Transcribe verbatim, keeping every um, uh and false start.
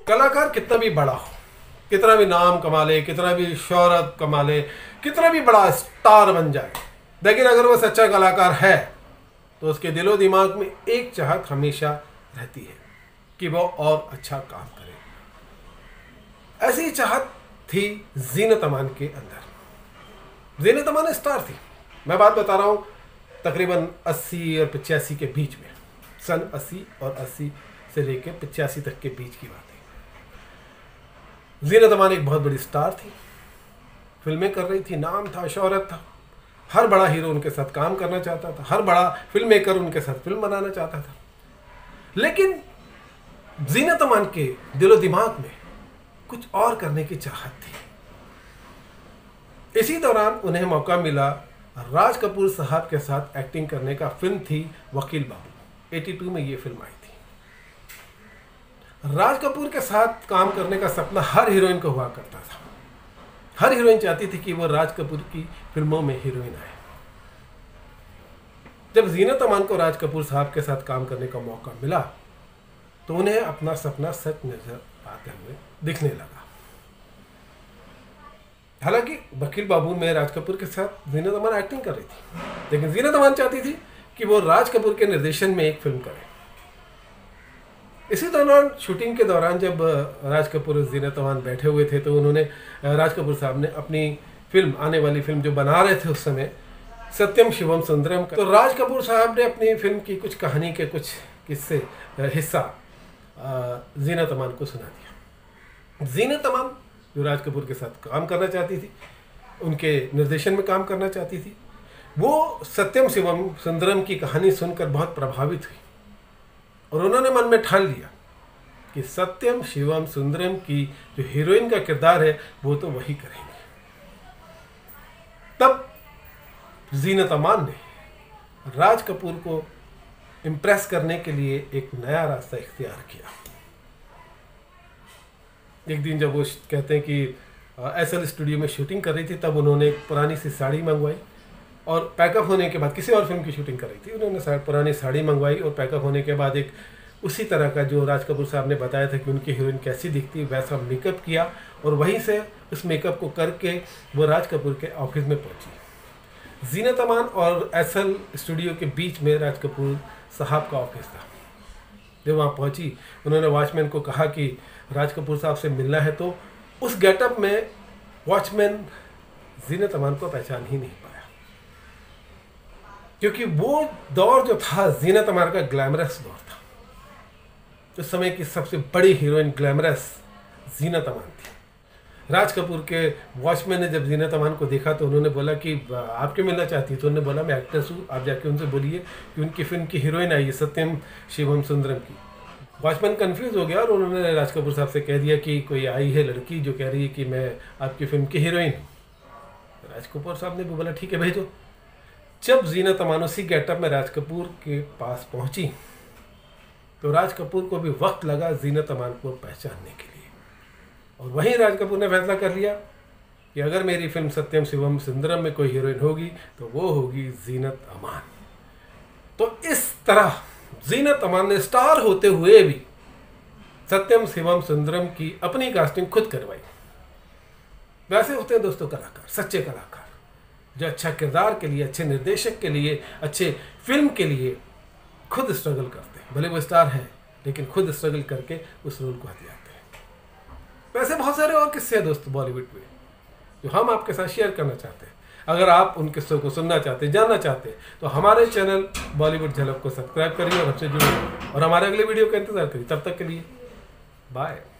कलाकार कितना भी बड़ा हो, कितना भी नाम कमा ले, कितना भी शोहरत कमा ले, कितना भी बड़ा स्टार बन जाए, लेकिन अगर वो सच्चा कलाकार है तो उसके दिलो दिमाग में एक चाहत हमेशा रहती है कि वो और अच्छा काम करे। ऐसी चाहत थी जीनत अमान के अंदर। जीनत अमान स्टार थी। मैं बात बता रहा हूँ तकरीबन अस्सी और पचासी के बीच में, सन अस्सी और अस्सी से लेकर पचासी तक के बीच की बात है। जीनत अमान एक बहुत बड़ी स्टार थी, फिल्में कर रही थी, नाम था, शोहरत था, हर बड़ा हीरो उनके साथ काम करना चाहता था, हर बड़ा फिल्म मेकर उनके साथ फिल्म बनाना चाहता था। लेकिन जीनत अमान के दिलो दिमाग में कुछ और करने की चाहत थी। इसी दौरान उन्हें मौका मिला राज कपूर साहब के साथ एक्टिंग करने का। फिल्म थी वकील बाबू, बयासी में ये फिल्म आई थी। राज कपूर के साथ काम करने का सपना हर हीरोइन को हुआ करता था। हर हीरोइन चाहती थी कि वो राज कपूर की फिल्मों में हीरोइन आए। जब जीनत अमान को राज कपूर साहब के साथ काम करने का मौका मिला तो उन्हें अपना सपना सच नजर आते हुए दिखने लगा। हालांकि वकील बाबू में राज कपूर के साथ जीनत अमान एक्टिंग कर रही थी, लेकिन जीनत अमान चाहती थी कि वो राज कपूर के निर्देशन में एक फिल्म करे। इसी दौरान शूटिंग के दौरान जब राज कपूर और जीनत अमान बैठे हुए थे तो उन्होंने राज कपूर साहब ने अपनी फिल्म, आने वाली फिल्म जो बना रहे थे उस समय, सत्यम शिवम सुंदरम का, तो राज कपूर साहब ने अपनी फिल्म की कुछ कहानी के कुछ किस्से हिस्सा जीनत अमान को सुना दिया। जीनत अमान जो राज कपूर के साथ काम करना चाहती थी, उनके निर्देशन में काम करना चाहती थी, वो सत्यम शिवम सुंदरम की कहानी सुनकर बहुत प्रभावित हुई और उन्होंने मन में ठान लिया कि सत्यम शिवम सुंदरम की जो हीरोइन का किरदार है वो तो वही करेंगे। तब जीनत अमान ने राज कपूर को इम्प्रेस करने के लिए एक नया रास्ता इख्तियार किया। एक दिन जब वो कहते हैं कि एस एल स्टूडियो में शूटिंग कर रही थी, तब उन्होंने एक पुरानी सी साड़ी मंगवाई और पैकअप होने के बाद, किसी और फिल्म की शूटिंग कर रही थी, उन्होंने पुरानी साड़ी मंगवाई और पैकअप होने के बाद एक उसी तरह का जो राज कपूर साहब ने बताया था कि उनकी हीरोइन कैसी दिखती है वैसा मेकअप किया और वहीं से उस मेकअप को करके वो राज कपूर के ऑफिस में पहुंची। जीनत अमान और एस एल स्टूडियो के बीच में राज कपूर साहब का ऑफिस था। जब वहाँ पहुंची, उन्होंने वॉचमैन को कहा कि राज कपूर साहब से मिलना है, तो उस गेटअप में वॉचमैन जीनत अमान को पहचान ही नहीं पाया, क्योंकि वो दौर जो था जीनत अमान का ग्लैमरस दौर था। उस समय की सबसे बड़ी हीरोइन ग्लैमरस जीनत अमान थी। राज कपूर के वॉचमैन ने जब जीनत अमान को देखा तो उन्होंने बोला कि आप क्यों मिलना चाहती है, तो उन्होंने बोला मैं एक्ट्रेस हूँ, आप जाके उनसे बोलिए कि उनकी फिल्म की हीरोइन आई है सत्यम शिवम सुंदरम की। वॉचमैन कंफ्यूज हो गया और उन्होंने राज कपूर साहब से कह दिया कि कोई आई है लड़की जो कह रही है कि मैं आपकी फिल्म की हीरोइन हूँ। राज कपूर साहब ने भी बोला ठीक है भेजो। जब जीनत अमान उसी गेटअप में राज कपूर के पास पहुंची तो राज कपूर को भी वक्त लगा जीनत अमान को पहचानने के लिए, और वहीं राज कपूर ने फैसला कर लिया कि अगर मेरी फिल्म सत्यम शिवम सुंदरम में कोई हीरोइन होगी तो वो होगी जीनत अमान। तो इस तरह जीनत अमान ने स्टार होते हुए भी सत्यम शिवम सुंदरम की अपनी कास्टिंग खुद करवाई। वैसे होते हैं दोस्तों कलाकार, सच्चे कलाकार, जो अच्छा किरदार के लिए, अच्छे निर्देशक के लिए, अच्छे फिल्म के लिए खुद स्ट्रगल करते हैं। भले वो स्टार है लेकिन खुद स्ट्रगल करके उस रोल को हथियाते हैं। वैसे बहुत सारे और किस्से हैं दोस्तों बॉलीवुड में जो हम आपके साथ शेयर करना चाहते हैं। अगर आप उन किस्सों को सुनना चाहते हैं, जानना चाहते हैं, तो हमारे चैनल बॉलीवुड झलक को सब्सक्राइब करिए और हमसे जुड़िए और हमारे अगले वीडियो का इंतजार करिए। तब तक के लिए बाय।